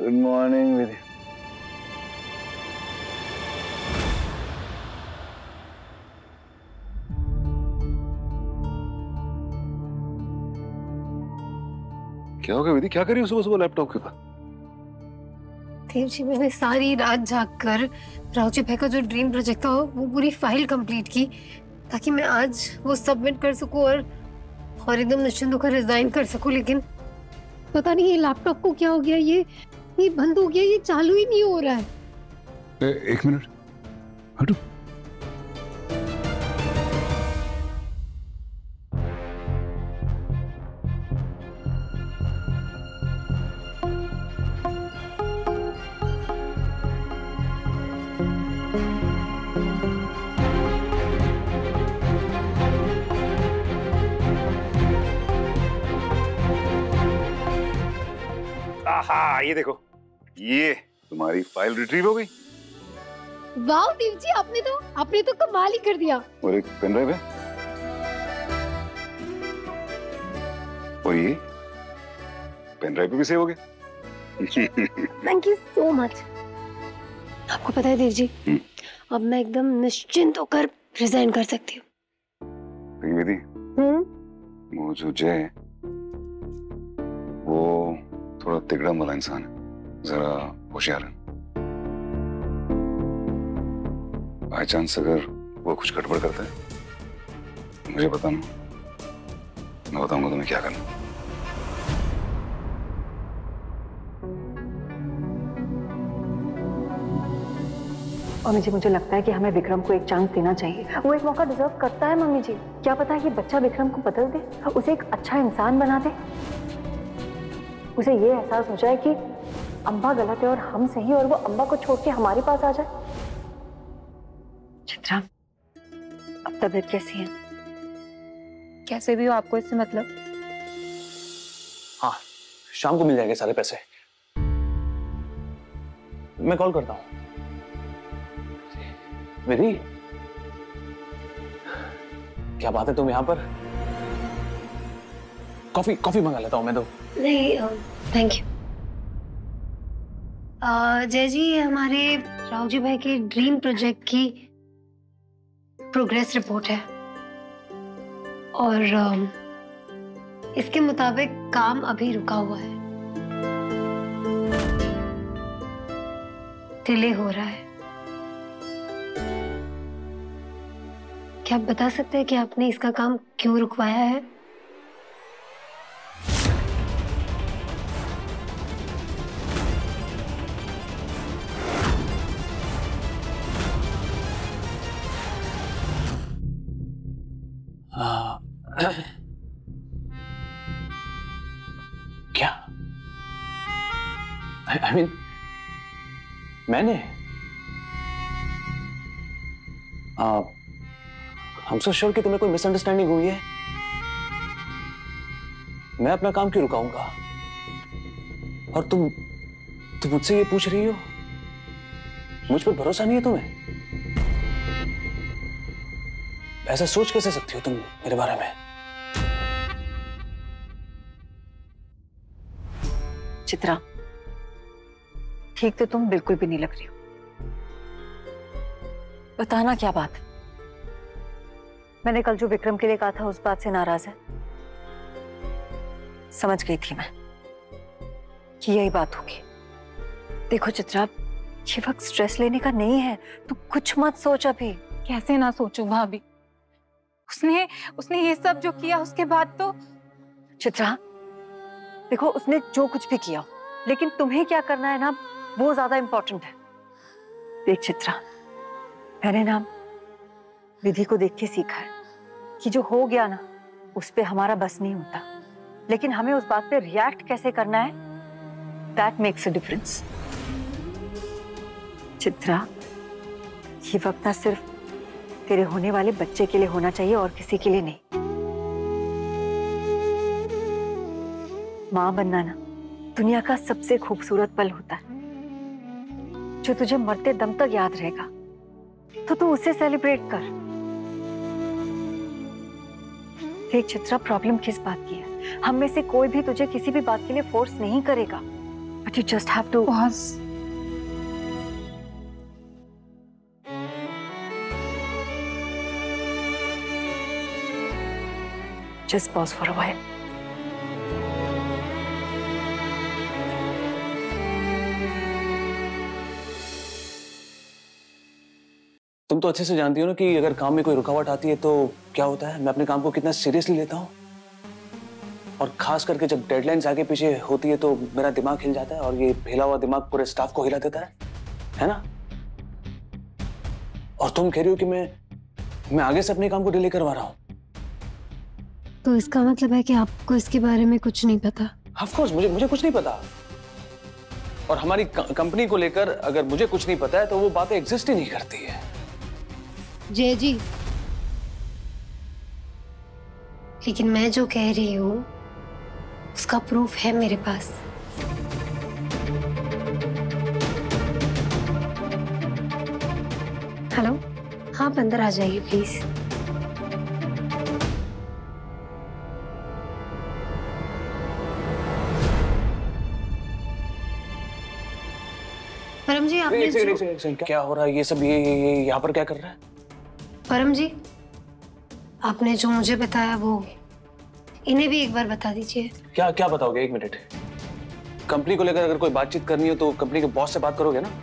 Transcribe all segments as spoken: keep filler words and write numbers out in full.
Good morning विधि। क्या हो गया विधि, क्या कर रही हो सुबह सुबह लैपटॉप के पास? देव जी, मैंने सारी रात जागकर राव जी भाई का जो ड्रीम प्रोजेक्ट था वो पूरी फाइल कंप्लीट की ताकि मैं आज वो सबमिट कर सकूं और और एकदम निश्चिंत होकर रिजाइन कर सकूं। लेकिन पता नहीं ये लैपटॉप को क्या हो गया, ये ये बंद हो गया, ये चालू ही नहीं हो रहा है। ए, एक मिनट हटो। आहा, ये देखो, ये तुम्हारी फाइल रिट्रीव हो गई। वाह देव जी, आपने तो आपने तो कमाल ही कर दिया। और एक पेन ड्राइव है और ये पेन ड्राइव पे भी सेव हो गया। Thank you so much. आपको पता है देव जी, अब मैं एकदम निश्चिंत होकर रिजाइन कर सकती हूँ। विधि, वो जो जय है वो थोड़ा तिगड़ा वाला इंसान है, जरा होशियार है। बाई चांस अगर वो कुछ गड़बड़ करता है तो मुझे बताना, मैं बताऊंगा तुम्हें क्या करना। और मुझे मुझे लगता है कि हमें विक्रम को एक चांस देना चाहिए। वो एक मौका डिजर्व करता है मम्मी जी। क्या पता ये बच्चा विक्रम को बदल दे, उसे एक अच्छा इंसान बना दे, उसे ये एहसास हो जाए कि अम्बा गलत है और हम सही, और वो अम्बा को छोड़ के हमारे पास आ जाए। चित्रा, अब तबीयत कैसी है? कैसे भी हो, आपको इससे मतलब? हाँ, शाम को मिल जाएंगे सारे पैसे। मैं कॉल करता हूँ। विधि, क्या बात है तुम यहाँ पर? कॉफी कॉफी मंगा लेता हूँ मैं तो। नहीं, थैंक यू। जय जी, हमारे राव जी भाई के ड्रीम प्रोजेक्ट की प्रोग्रेस रिपोर्ट है और uh, इसके मुताबिक काम अभी रुका हुआ है, डिले हो रहा है। क्या आप बता सकते हैं कि आपने इसका काम क्यों रुकवाया है? क्या? आई मीन मैंने हम सो श्योर कि तुम्हें कोई मिसअंडरस्टैंडिंग हुई है। मैं अपना काम क्यों रुकाऊंगा? और तुम तुम मुझसे ये पूछ रही हो? मुझ पर भरोसा नहीं है तुम्हें? ऐसा सोच कैसे सकती हो तुम मेरे बारे में? चित्रा, ठीक तो तुम बिल्कुल भी नहीं लग रही हो। बताना क्या बात है? मैंने कल जो विक्रम के लिए कहा था उस बात से नाराज है? समझ गई थी मैं कि यही बात होगी। देखो चित्रा, ये वक्त स्ट्रेस लेने का नहीं है, तू कुछ मत सोच अभी। कैसे ना सोचूं भाभी, उसने उसने ये सब जो किया उसके बाद तो। चित्रा देखो, उसने जो कुछ भी किया, लेकिन तुम्हें क्या करना है ना, वो ज्यादा इंपॉर्टेंट है। देख चित्रा, मैंने ना विधि को देख के सीखा है कि जो हो गया ना उस पे हमारा बस नहीं होता, लेकिन हमें उस बात पे रिएक्ट कैसे करना है, that makes a difference. Chitra, ये वक्त ना सिर्फ तेरे होने वाले बच्चे के लिए होना चाहिए और किसी के लिए नहीं। मां बनना ना दुनिया का सबसे खूबसूरत पल होता है, जो तुझे मरते दम तक याद रहेगा, तो तू उसे सेलिब्रेट कर। देख चित्रा, प्रॉब्लम किस बात की है? हम में से कोई भी तुझे किसी भी बात के लिए फोर्स नहीं करेगा। But you just have to Pause. just pause for a while. तुम तो अच्छे से जानती हो ना कि अगर काम में कोई रुकावट आती है तो क्या होता है। मैं अपने काम को कितना सीरियसली लेता हूँ, और खास करके जब डेडलाइंस आगे पीछे होती है तो मेरा दिमाग हिल जाता है, और ये हिला हुआ दिमाग पूरे स्टाफ को हिला देता है, है ना। और तुम कह रही हो कि मैं मैं आगे से अपने काम को डिले करवा रहा हूँ। तो इसका मतलब है कि आपको इसके बारे में कुछ नहीं पता? ऑफ कोर्स मुझे मुझे कुछ नहीं पता, और हमारी कंपनी को लेकर अगर मुझे कुछ नहीं पता है तो वो बातें एग्जिस्ट ही नहीं करती है। जय जी, लेकिन मैं जो कह रही हूँ उसका प्रूफ है मेरे पास। हेलो, आप अंदर आ जाइए प्लीज। परम जी, आपने एक सेकंड, एक सेकंड, एक सेकंड, क्या हो रहा है ये सब? ये ये, ये यहाँ पर क्या कर रहा है? परम जी, आपने जो मुझे बताया वो इन्हें भी एक बार बता दीजिए। क्या क्या बताओगे? एक मिनट। कंपनी को लेकर अगर कोई बातचीत करनी हो तो कंपनी के बॉस से बात करोगे ना।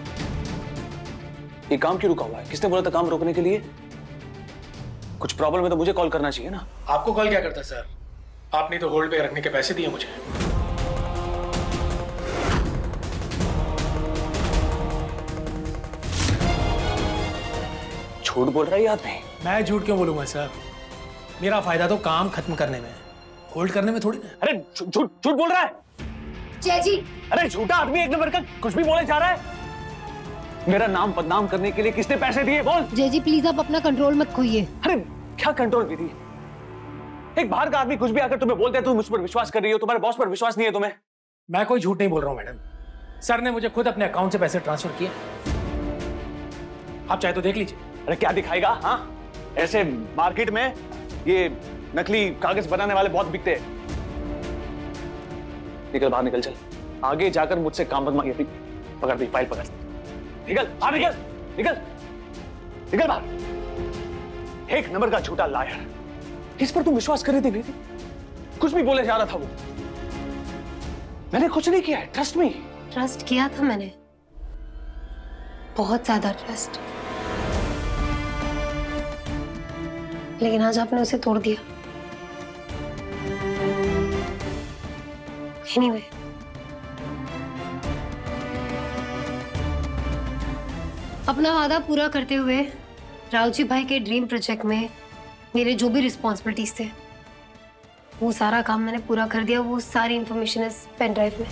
ये काम क्यों रुका हुआ है? किसने बोला था काम रोकने के लिए? कुछ प्रॉब्लम है तो मुझे कॉल करना चाहिए ना। आपको कॉल क्या करता सर? आपने तो होल्ड पे रखने के पैसे दिए मुझे। झूठ बोल रहा है ये आदमी। मैं झूठ क्यों बोलूंगा सर? मेरा फायदा तो काम खत्म करने में, होल्ड करने में थोड़ी ना। अरे झूठ झूठ बोल रहा है। जय जी, अरे झूठा आदमी एक नंबर का, कुछ भी बोले जा रहा है। मेरा नाम बदनाम करने के लिए किसने पैसे दिए? बोल। जय जी प्लीज आप अपना कंट्रोल मत खोइए। अरे क्या कंट्रोल विधि? एक बाहर का आदमी कुछ भी आकर तुम्हें बोलते हैं, तुम मुझ पर विश्वास कर रही हो, तुम्हारे बॉस पर विश्वास नहीं है तुम्हें। मैं कोई झूठ नहीं बोल रहा हूँ मैडम, सर ने मुझे खुद अपने अकाउंट से पैसे ट्रांसफर किए। आप चाहे तो देख लीजिए। अरे क्या दिखाएगा? हाँ, ऐसे मार्केट में ये नकली कागज बनाने वाले बहुत बिकते हैं। निकल बाहर, निकल, चल आगे जाकर मुझसे काम मत मांगिए। पकड़ दी फाइल, पकड़। निकल बाहर, निकल निकल निकल बाहर। एक नंबर का झूठा लायर। किस पर तुम विश्वास कर रही थी? कुछ भी बोले जा रहा था वो। मैंने कुछ नहीं किया है, ट्रस्ट मी। ट्रस्ट किया था मैंने, बहुत ज्यादा ट्रस्ट, लेकिन आज आपने उसे तोड़ दिया। एनीवे, अपना वादा पूरा करते हुए रावजी भाई के ड्रीम प्रोजेक्ट में मेरे जो भी रिस्पॉन्सिबिलिटीज थे वो सारा काम मैंने पूरा कर दिया। वो सारी इंफॉर्मेशन इस पेन ड्राइव में।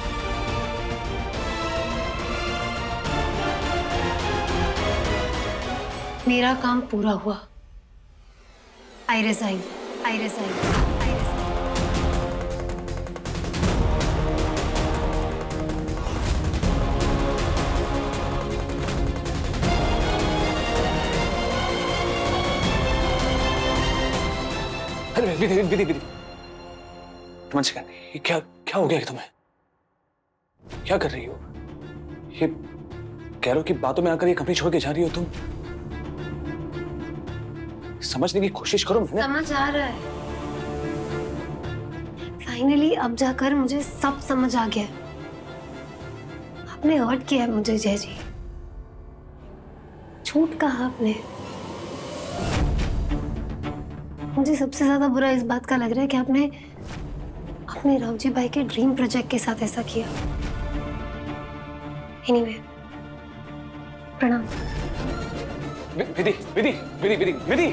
मेरा काम पूरा हुआ। I resign, I resign, I resign. अरे विधि विधि विधि तुम ये क्या क्या हो गया तुम्हें? क्या कर रही हो? ये कैरो की बातों में आकर ये कंपनी छोड़ के जा रही हो तुम? समझने की कोशिश करो। मैंने समझ आ रहा है फाइनली, अब जाकर मुझे सब समझ आ गया। आपने हर्ट किया है मुझे जय जी, झूठ कहा आपने। मुझे सबसे ज्यादा बुरा इस बात का लग रहा है कि आपने अपने रावजी भाई के ड्रीम प्रोजेक्ट के साथ ऐसा किया। एनीवे, प्रणाम। विधि Vidhi Vidhi Vidhi Vidhi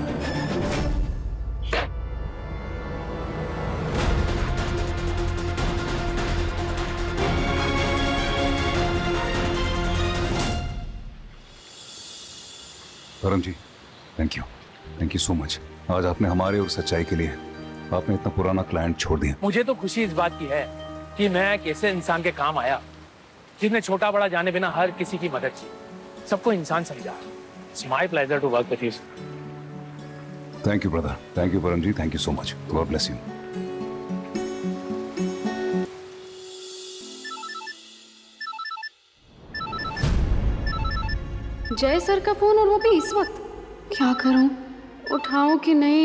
Param ji, thank you, thank you so much. आज आपने हमारे और सच्चाई के लिए आपने इतना पुराना क्लाइंट छोड़ दिया। मुझे तो खुशी इस बात की है कि मैं एक ऐसे इंसान के काम आया जिसने छोटा बड़ा जाने बिना हर किसी की मदद की, सबको इंसान समझा। It's my pleasure to work with you. Thank you brother, thank you Param ji, thank you so much. God bless you. Jay sir का फोन, और वो भी इस वक्त। क्या करूं, उठाऊं कि नहीं?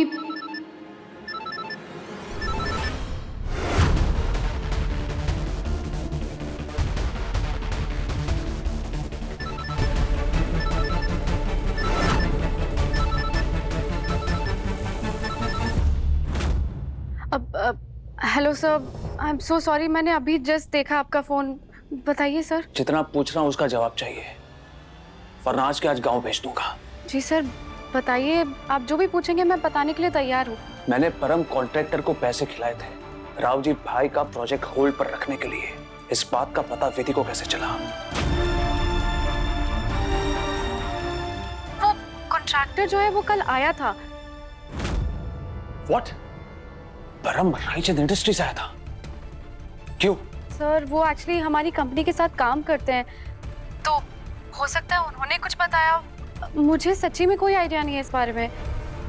अब hello sir, I am so sorry, मैंने अभी जस्ट देखा आपका फोन। बताइए सर। जितना पूछ रहा हूँ उसका जवाब चाहिए, वरना आज के आज गांव भेज दूंगा। जी सर बताइए, आप जो भी पूछेंगे मैं बताने के लिए तैयार हूँ। मैंने परम कॉन्ट्रैक्टर को पैसे खिलाए थे राव जी भाई का प्रोजेक्ट होल्ड पर रखने के लिए। इस बात का पता विधि को कैसे चला? वो कॉन्ट्रैक्टर जो है वो कल आया था। What? परम रायचंद इंडस्ट्रीज आया था? क्यों? सर वो एक्चुअली हमारी कंपनी के साथ काम करते हैं, तो हो सकता है उन्होंने कुछ बताया। मुझे सच्ची में कोई आइडिया नहीं है इस बारे में।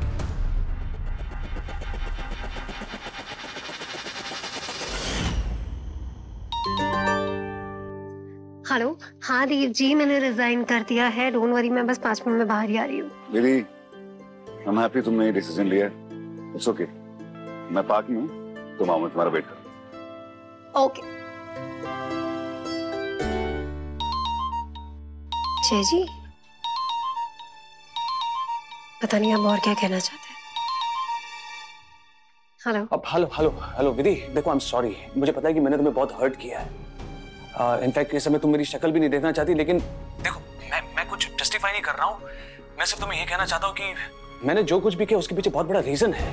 हेलो, हाँ दीप जी, मैंने रिजाइन कर दिया है। डोंट वरी, मैं बस पाँच मिनट में बाहर ही आ रही हूँ। दीदी, आई एम हैप्पी तुमने ये डिसीजन लिया है। इट्स ओके, मैं पार्क में हूँ, तुम आओ, मैं तुम्हारा वेट करूँ। ओके। जय जी, पता नहीं आप और क्या कहना चाहते हैं। हेलो। अब हेलो हेलो हेलो विधि, देखो आई एम सॉरी, मुझे पता है कि मैंने तुम्हें बहुत हर्ट किया है। इनफैक्ट uh, इस समय तुम मेरी शक्ल भी नहीं देखना चाहती, लेकिन देखो मैं मैं कुछ जस्टिफाई नहीं कर रहा हूँ। मैं सिर्फ तुम्हें ये कहना चाहता हूँ कि मैंने जो कुछ भी किया उसके पीछे बहुत बड़ा रीजन है।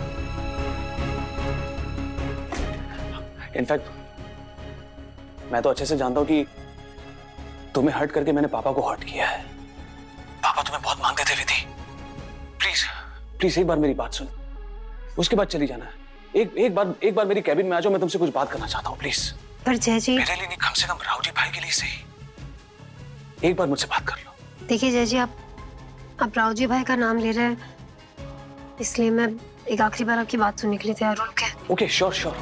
इनफैक्ट मैं तो अच्छे से जानता हूँ कि तुम्हें हर्ट करके मैंने पापा को हर्ट किया है। पापा तुम्हें बहुत मांगते थे विधि, प्लीज प्लीज एक बार मेरी बात सुन, उसके बाद चली जाना। एक एक बार एक बार मेरी कैबिन में आ जाओ, मैं तुमसे कुछ बात करना चाहता हूँ प्लीज। पर जय जी, मेरे लिए नहीं, कम से कम राव जी भाई के लिए सही एक बार मुझसे बात कर लो। देखिए जय जी, आप आप राव जी भाई का नाम ले रहे हैं, इसलिए मैं एक आखिरी बार आपकी बात सुनने के लिए तैयार हूँ। Okay okay, sure sure.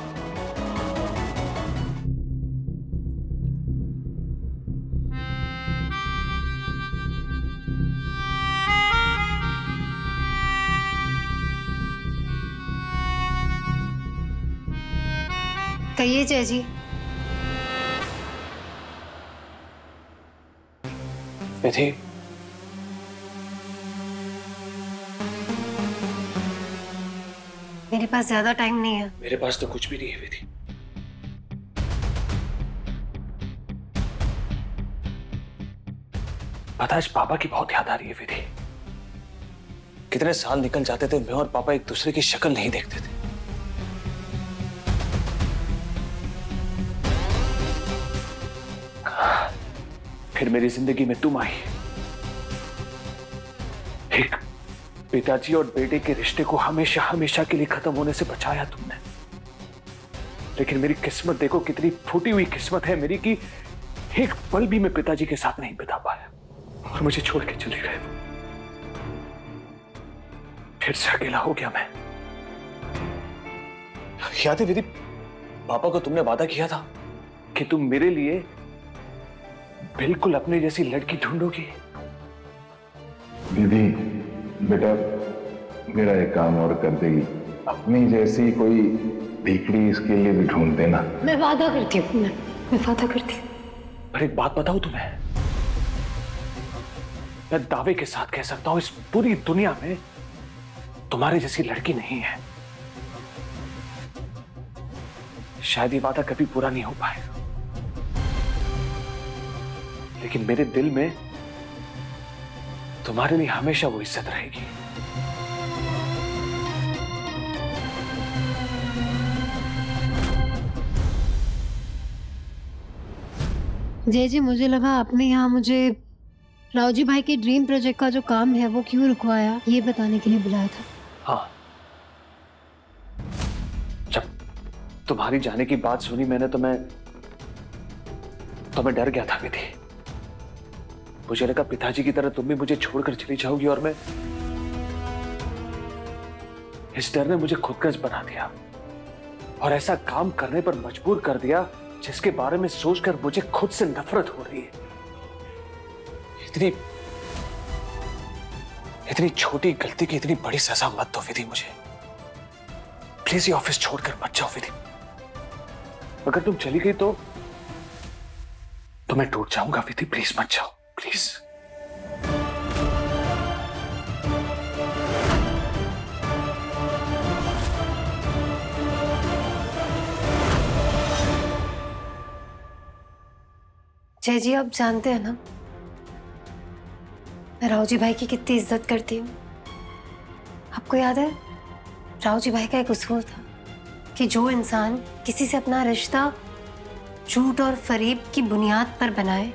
कहिए जय जी। विधि, मेरे पास ज्यादा टाइम नहीं है। मेरे पास तो कुछ भी नहीं है विधि। पता, आज पापा की बहुत याद आ रही है विधि। कितने साल निकल जाते थे, मैं और पापा एक दूसरे की शक्ल नहीं देखते थे। फिर मेरी जिंदगी में तुम आई। एक पिताजी और बेटे के रिश्ते को हमेशा हमेशा के लिए खत्म होने से बचाया तुमने। लेकिन मेरी किस्मत देखो, कितनी फूटी हुई किस्मत है मेरी कि एक पल भी मैं पिताजी के साथ नहीं बिता पाया और मुझे छोड़ के चले गए। फिर से अकेला हो गया मैं। याद है विधि, पापा को तुमने वादा किया था कि तुम मेरे लिए बिल्कुल अपने जैसी लड़की ढूंढोगी। दीदी बेटा, मेरा एक काम और कर देगी, अपनी जैसी कोई भीखड़ी इसके लिए भी ढूंढ देना। मैं वादा करती हूँ, मैं, मैं वादा करती हूँ। पर एक बात बताऊं तुम्हें, मैं दावे के साथ कह सकता हूं इस पूरी दुनिया में तुम्हारी जैसी लड़की नहीं है। शायद ये वादा कभी पूरा नहीं हो पाएगा, लेकिन मेरे दिल में तुम्हारे लिए हमेशा वो इज्जत रहेगी। जय जी, मुझे लगा आपने यहाँ मुझे राव जी भाई के ड्रीम प्रोजेक्ट का जो काम है वो क्यों रुकवाया, ये बताने के लिए बुलाया था। हाँ, जब तुम्हारी जाने की बात सुनी मैंने तो मैं तो मैं डर गया था विधि। मुझे लगा पिताजी की तरह तुम भी मुझे छोड़कर चली जाओगी और मैं, इस डर ने मुझे खुदगर्ज बना दिया और ऐसा काम करने पर मजबूर कर दिया जिसके बारे में सोचकर मुझे खुद से नफरत हो रही है। इतनी इतनी छोटी गलती की इतनी बड़ी सजा मत दो विधि मुझे। प्लीज ये ऑफिस छोड़कर मत जाओ विधि। अगर तुम चली गई तो तो मैं टूट जाऊंगा विधि। प्लीज मत जाओ प्लीज। जय जी, आप जानते हैं ना मैं राव जी भाई की कितनी इज्जत करती हूँ। आपको याद है राव जी भाई का एक उसूल था कि जो इंसान किसी से अपना रिश्ता झूठ और फरेब की बुनियाद पर बनाए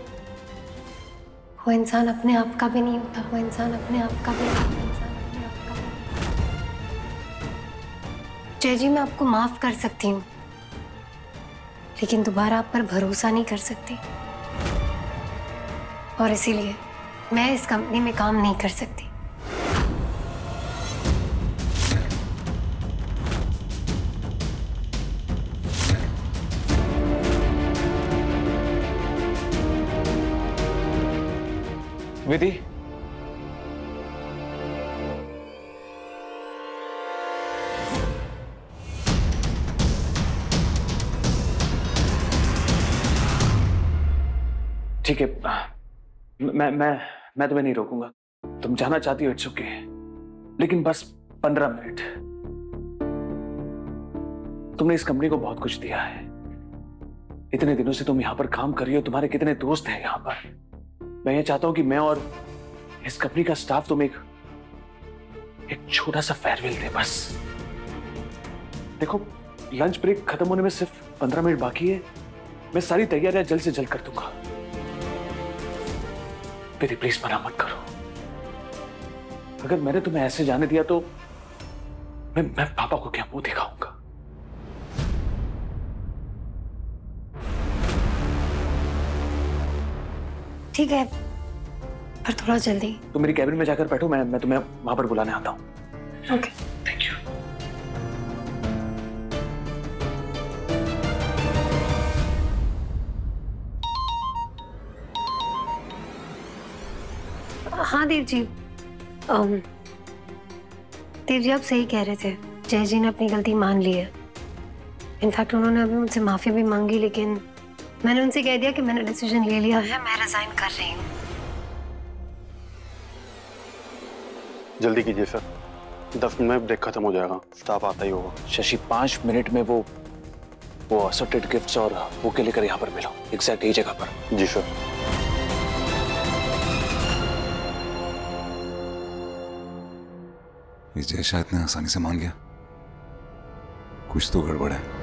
वो इंसान अपने आप का भी नहीं होता। वो इंसान अपने आप का भी नहीं होता। इंसान अपने आप का भी नहीं। जय जी, मैं आपको माफ कर सकती हूँ लेकिन दोबारा आप पर भरोसा नहीं कर सकती और इसीलिए मैं इस कंपनी में काम नहीं कर सकती। विधि, ठीक है, मैं मैं मैं तुम्हें नहीं रोकूंगा। तुम जाना चाहती हो इट्स ओके, लेकिन बस पंद्रह मिनट। तुमने इस कंपनी को बहुत कुछ दिया है। इतने दिनों से तुम यहां पर काम कर रही हो, तुम्हारे कितने दोस्त हैं यहां पर। मैं ये चाहता हूं कि मैं और इस कंपनी का स्टाफ तुम एक एक छोटा सा फेयरवेल दे बस। देखो, लंच ब्रेक खत्म होने में सिर्फ पंद्रह मिनट बाकी है। मैं सारी तैयारियां जल्द से जल्द कर दूंगा। विधि, प्लीज मना मत करो। अगर मैंने तुम्हें ऐसे जाने दिया तो मैं मैं पापा को क्या मुंह दिखाऊंगा। ठीक है, पर थोड़ा जल्दी। तुम मेरी कैबिन में जाकर बैठो, मैं मैं तुम्हें वहां पर बुलाने आता हूं। Okay, thank you. हाँ देव जी, अम, देव जी आप सही कह रहे थे। जय जी ने अपनी गलती मान ली है। इनफैक्ट उन्होंने अभी मुझसे माफी भी मांगी, लेकिन मैंने उनसे कह दिया कि मैंने डिसीजन ले लिया है, मैं रिजाइन कर रही हूँ। जल्दी कीजिए सर, दस मिनट में ब्रेक खत्म हो जाएगा, स्टाफ आता ही होगा। शशि, पांच मिनट में वो वो असॉर्टेड गिफ्ट्स और बुके लेकर यहाँ पर मिलो, एग्जैक्ट यही जगह पर। जी सर। ये जय शायद इतने आसानी से मान गया। कुछ तो गड़बड़ है।